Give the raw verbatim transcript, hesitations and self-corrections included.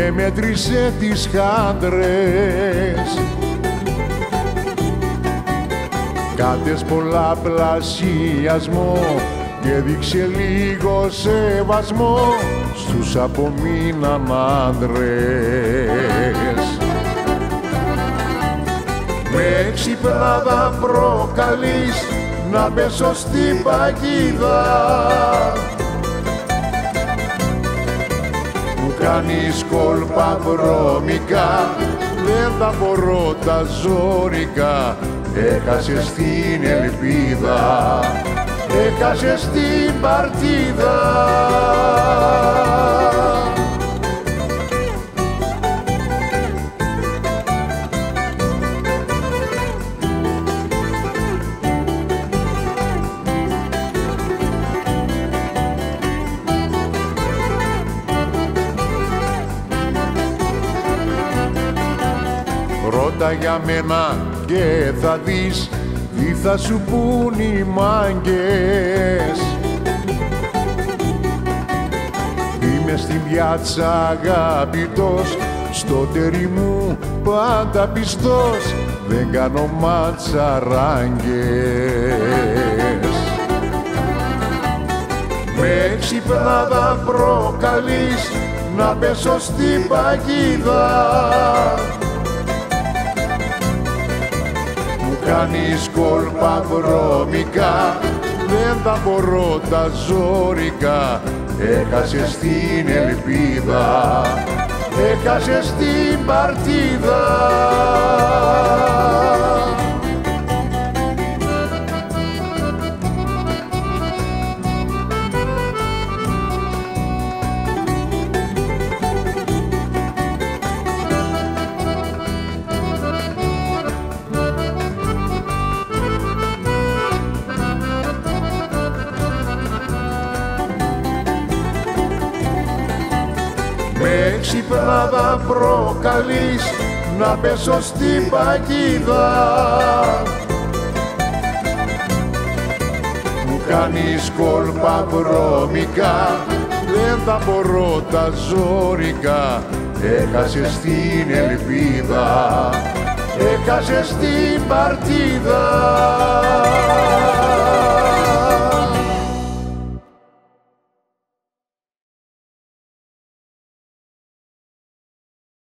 και μέτρησε τις χάντρες. Κάτες πολλαπλασιασμό και δείξε λίγο σεβασμό στους απομείναν άντρες. Με ξυπνάδα προκαλείς να πέσω στην παγίδα, μου κάνεις κόλπα βρώμικα, δεν τα μπορώ τα ζώρικα, έχασες την ελπίδα, έχασες την παρτίδα. Ρώτα για μένα και θα δεις τι θα σου πουν οι μάγκες. Είμαι στην πιάτσα αγαπητός, στο τέρι μου πάντα πιστός, δεν κάνω ματσαράγγες. Με ξυπνάδα προκαλείς να πέσω στην παγίδα, κάνεις κόλπα βρώμικα, δεν τα μπορώ τα ζώρικα, έχασες την ελπίδα, έχασες την παρτίδα. Με ξυπνάδα προκαλείς να πέσω στην παγίδα, μου κάνεις κόλπα βρώμικα, δεν τα μπορώ τα ζώρικα, έχασες την ελπίδα, έχασες την παρτίδα.